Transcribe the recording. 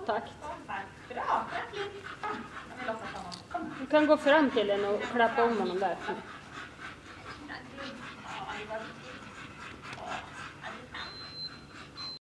takt. Bra. Du kan gå fram till den och klappa om honom där.